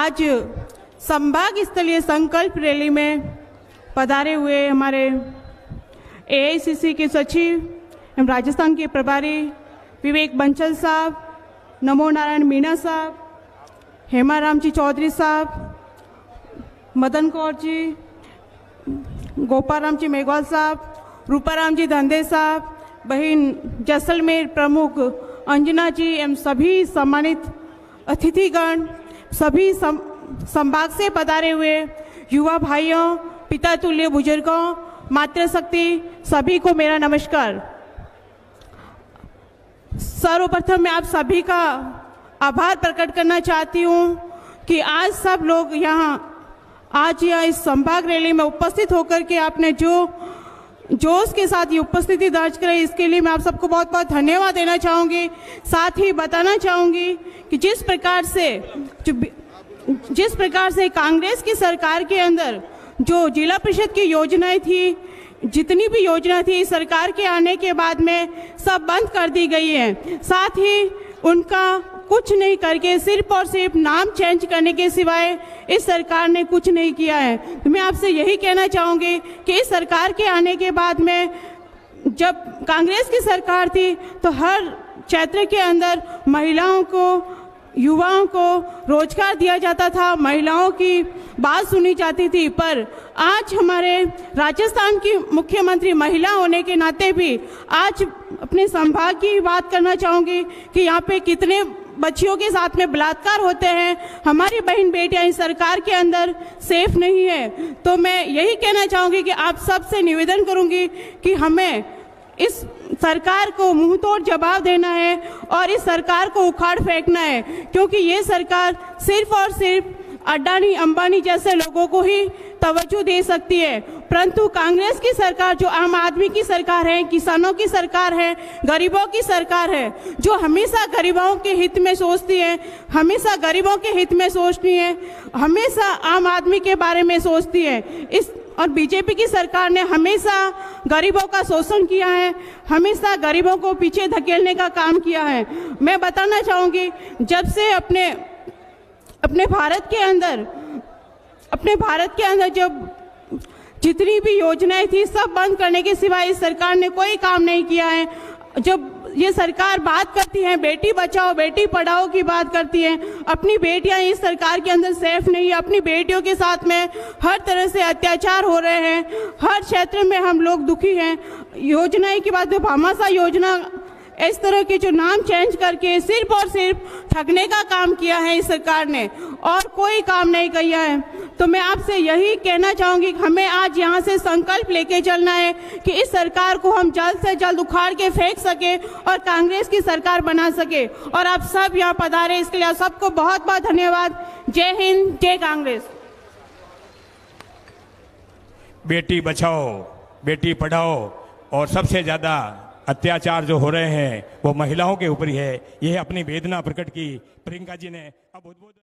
आज संभाग स्तरीय संकल्प रैली में पधारे हुए हमारे एआईसीसी के सचिव एवं राजस्थान के प्रभारी विवेक बंसल साहब, नमो नारायण मीणा साहब, हेमाराम जी चौधरी साहब, मदन कौर जी, गोपाराम जी मेघवाल साहब, रूपाराम जी धंधे साहब, बहन जैसलमेर प्रमुख अंजना जी एवं सभी सम्मानित अतिथिगण, सभी संभाग से पधारे हुए युवा भाइयों, पिता तुल्य बुजुर्गों, मातृशक्ति, सभी को मेरा नमस्कार। सर्वप्रथम मैं आप सभी का आभार प्रकट करना चाहती हूँ कि आज सब लोग आज इस संभाग रैली में उपस्थित होकर के आपने जो जोश के साथ ये उपस्थिति दर्ज कराई, इसके लिए मैं आप सबको बहुत बहुत धन्यवाद देना चाहूँगी। साथ ही बताना चाहूँगी कि जिस प्रकार से कांग्रेस की सरकार के अंदर जो जिला परिषद की योजनाएं थी, जितनी भी योजना थी, सरकार के आने के बाद में सब बंद कर दी गई है। साथ ही उनका कुछ नहीं करके सिर्फ और सिर्फ नाम चेंज करने के सिवाय इस सरकार ने कुछ नहीं किया है। तो मैं आपसे यही कहना चाहूँगी कि इस सरकार के आने के बाद में, जब कांग्रेस की सरकार थी तो हर क्षेत्र के अंदर महिलाओं को, युवाओं को रोजगार दिया जाता था, महिलाओं की बात सुनी जाती थी। पर आज हमारे राजस्थान की मुख्यमंत्री महिला होने के नाते भी आज अपने संभाग की बात करना चाहूँगी कि यहाँ पे कितने बच्चियों के साथ में बलात्कार होते हैं। हमारी बहन बेटियां इस सरकार के अंदर सेफ नहीं है। तो मैं यही कहना चाहूँगी कि आप सबसे निवेदन करूँगी कि हमें इस सरकार को मुंह तोड़ जवाब देना है और इस सरकार को उखाड़ फेंकना है, क्योंकि ये सरकार सिर्फ और सिर्फ अडानी अंबानी जैसे लोगों को ही तवज्जो दे सकती है। परंतु कांग्रेस की सरकार जो आम आदमी की सरकार है, किसानों की सरकार है, गरीबों की सरकार है, जो हमेशा गरीबों के हित में सोचती है, हमेशा गरीबों के हित में सोचती है, हमेशा आम आदमी के बारे में सोचती है। और बीजेपी की सरकार ने हमेशा गरीबों का शोषण किया है, हमेशा गरीबों को पीछे धकेलने का काम किया है। मैं बताना चाहूँगी, जब से अपने भारत के अंदर जब जितनी भी योजनाएं थी सब बंद करने के सिवाय इस सरकार ने कोई काम नहीं किया है। जब ये सरकार बात करती है बेटी बचाओ बेटी पढ़ाओ की बात करती है, अपनी बेटियां इस सरकार के अंदर सेफ नहीं है। अपनी बेटियों के साथ में हर तरह से अत्याचार हो रहे हैं, हर क्षेत्र में हम लोग दुखी हैं। योजनाएं की बात, भामाशाह योजना, इस तरह के जो नाम चेंज करके सिर्फ और सिर्फ ठगने का काम किया है इस सरकार ने, और कोई काम नहीं किया है। तो मैं आपसे यही कहना चाहूँगी कि हमें आज यहाँ से संकल्प लेके चलना है कि इस सरकार को हम जल्द से जल्द उखाड़ के फेंक सके और कांग्रेस की सरकार बना सके। और आप सब यहाँ पधारे, इसके लिए आप सबको बहुत बहुत धन्यवाद। जय हिंद, जय कांग्रेस। बेटी बचाओ बेटी पढ़ाओ, और सबसे ज्यादा अत्याचार जो हो रहे हैं वो महिलाओं के ऊपर ही है। यह अपनी वेदना प्रकट की प्रियंका जी ने। अब